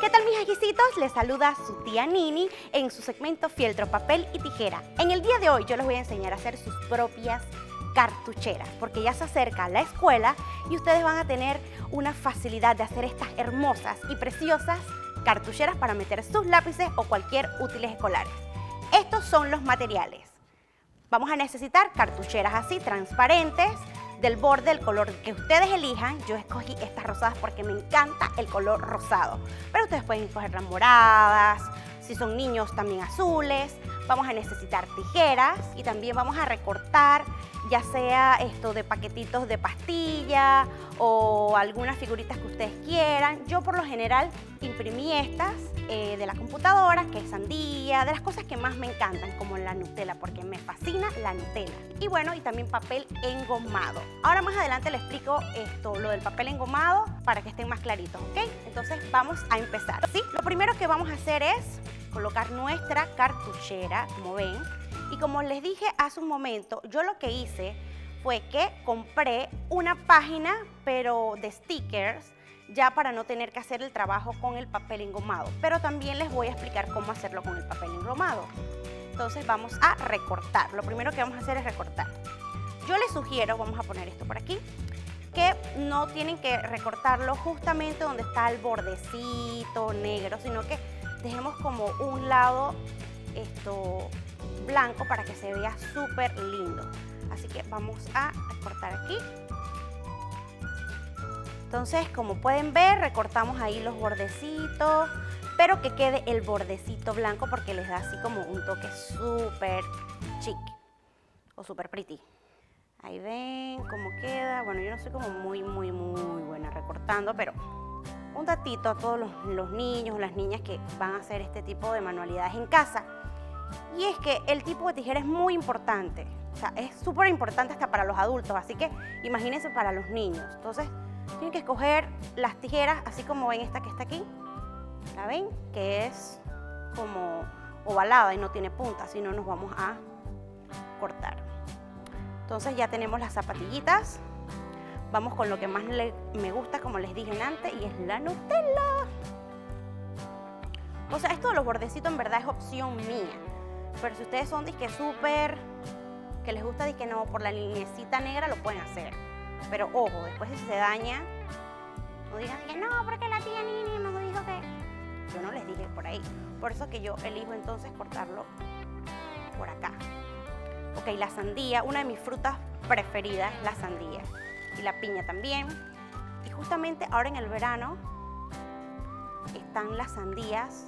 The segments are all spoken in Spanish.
¿Qué tal, mis ajicitos? Les saluda su tía Nini en su segmento Fieltro, Papel y Tijera. En el día de hoy yo les voy a enseñar a hacer sus propias cartucheras, porque ya se acerca la escuela y ustedes van a tener una facilidad de hacer estas hermosas y preciosas cartucheras para meter sus lápices o cualquier útiles escolares. Estos son los materiales. Vamos a necesitar cartucheras así, transparentes, del borde, el color que ustedes elijan. Yo escogí estas rosadas porque me encanta el color rosado, pero ustedes pueden escoger las moradas, si son niños también azules. Vamos a necesitar tijeras y también vamos a recortar, ya sea esto de paquetitos de pastilla o algunas figuritas que ustedes quieran. Yo por lo general imprimí estas de la computadora, que es sandía, de las cosas que más me encantan, como la Nutella, porque me fascina la Nutella. Y bueno, y también papel engomado. Ahora más adelante les explico lo del papel engomado para que estén más claritos, ¿ok? Entonces vamos a empezar. ¿Sí? Lo primero que vamos a hacer es colocar nuestra cartuchera, como ven. Y como les dije hace un momento, yo lo que hice fue que compré una página, pero de stickers, ya para no tener que hacer el trabajo con el papel engomado. Pero también les voy a explicar cómo hacerlo con el papel engomado. Entonces vamos a recortar. Lo primero que vamos a hacer es recortar. Yo les sugiero, vamos a poner esto por aquí, que no tienen que recortarlo justamente donde está el bordecito negro, sino que dejemos como un lado blanco para que se vea súper lindo. Así que vamos a recortar aquí. Entonces, como pueden ver, recortamos ahí los bordecitos, pero que quede el bordecito blanco porque les da así como un toque súper chic o súper pretty. Ahí ven cómo queda. Bueno, yo no soy como muy buena recortando, pero un datito a todos los niños o las niñas que van a hacer este tipo de manualidades en casa. Y es que el tipo de tijera es muy importante. O sea, es súper importante hasta para los adultos, así que imagínense para los niños. Entonces, tienen que escoger las tijeras, así como ven esta que está aquí. ¿La ven? Que es como ovalada y no tiene punta, si no nos vamos a cortar. Entonces ya tenemos las zapatillitas. Vamos con lo que más me gusta, como les dije antes, y es la Nutella. O sea, esto de los bordecitos en verdad es opción mía. Pero si ustedes son disque súper, que les gusta disque no, por la lineecita negra lo pueden hacer. Pero ojo, después si se daña, no digan que no, porque la tía Nini nos dijo que... Yo no les dije por ahí. Por eso que yo elijo entonces cortarlo por acá. Ok, la sandía, una de mis frutas preferidas es la sandía. Y la piña también. Y justamente ahora en el verano están las sandías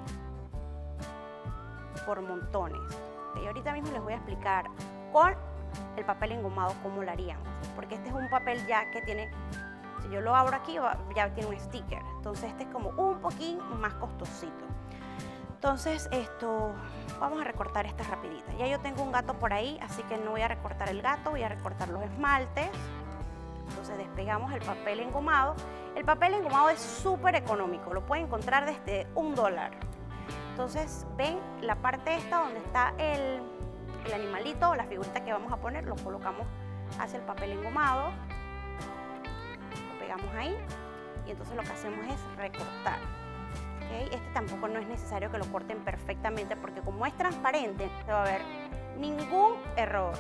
por montones. Y ahorita mismo les voy a explicar con el papel engomado cómo lo haríamos, porque este es un papel ya que tiene, si yo lo abro aquí ya tiene un sticker, entonces este es como un poquín más costosito. Entonces vamos a recortar estas rapiditas. Ya yo tengo un gato por ahí, así que no voy a recortar el gato, voy a recortar los esmaltes. Entonces despegamos el papel engomado. El papel engomado es súper económico, lo pueden encontrar desde $1. Entonces ven la parte esta donde está el animalito o la figurita que vamos a poner, lo colocamos hacia el papel engomado, lo pegamos ahí y entonces lo que hacemos es recortar. ¿Okay? Este tampoco no es necesario que lo corten perfectamente porque como es transparente no se va a ver ningún error.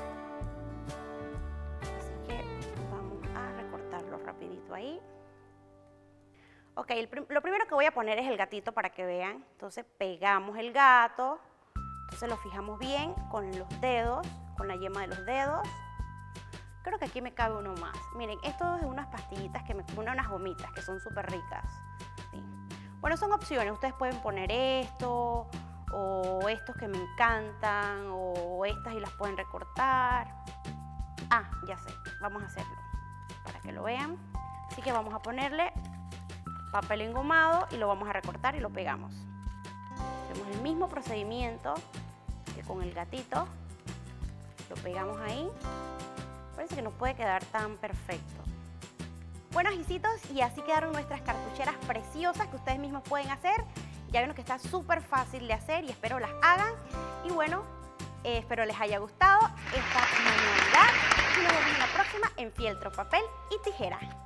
Así que vamos a recortarlo rapidito ahí. Ok, lo primero que voy a poner es el gatito para que vean. Entonces pegamos el gato. Entonces lo fijamos bien con los dedos, con la yema de los dedos. Creo que aquí me cabe uno más. Miren, esto es unas pastillitas unas gomitas que son súper ricas. Sí. Bueno, son opciones. Ustedes pueden poner esto, o estos que me encantan, o estas y las pueden recortar. Ah, ya sé, vamos a hacerlo para que lo vean. Así que vamos a ponerle papel engomado y lo vamos a recortar y lo pegamos. Hacemos el mismo procedimiento que con el gatito, lo pegamos ahí. Parece que no puede quedar tan perfecto. Bueno, ajicitos, y así quedaron nuestras cartucheras preciosas que ustedes mismos pueden hacer. Ya vieron que está súper fácil de hacer y espero las hagan. Y bueno, espero les haya gustado esta manualidad y nos vemos en la próxima en Fieltro, Papel y Tijera.